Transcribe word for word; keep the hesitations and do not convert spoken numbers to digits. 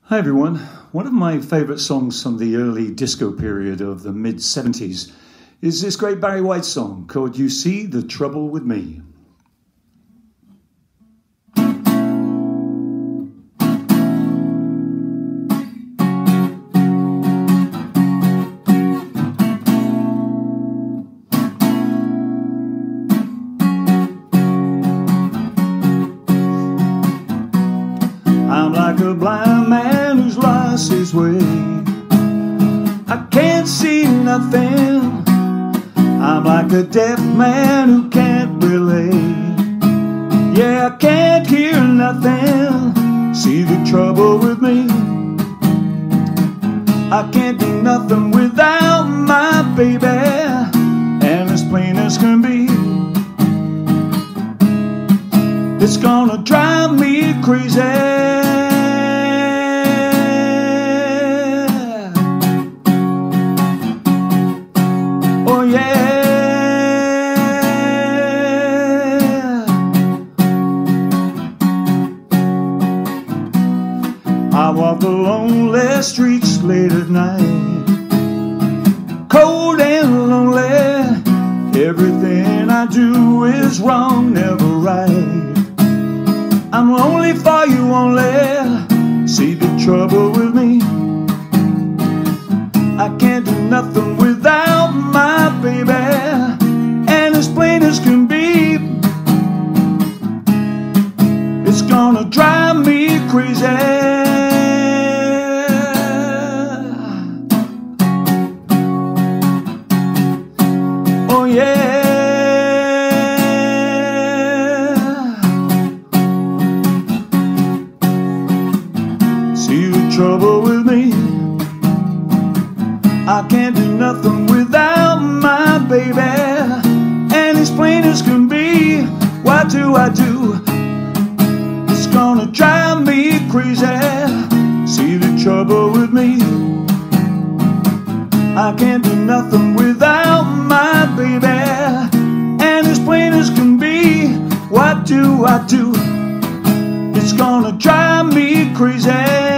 Hi everyone. One of my favourite songs from the early disco period of the mid seventies is this great Barry White song called You See the Trouble with Me. I'm like a blind man who's lost his way. I can't see nothing. I'm like a deaf man who can't relate. Yeah, I can't hear nothing. See the trouble with me? I can't do nothing without my baby, and as plain as can be, it's gonna drive me crazy. Oh yeah. I walk the lonely streets late at night, cold and lonely. Everything I do is wrong, never right. I'm lonely for you only. See the trouble with me? I can't do nothing without my baby, and as plain as can be, it's gonna drive me crazy. Oh yeah. See the trouble with me? I can't do nothing without my baby, and as plain as can be, what do I do? It's gonna drive me crazy. See the trouble with me? I can't do nothing without my baby, and as plain as can be, what do I do? It's gonna drive me crazy.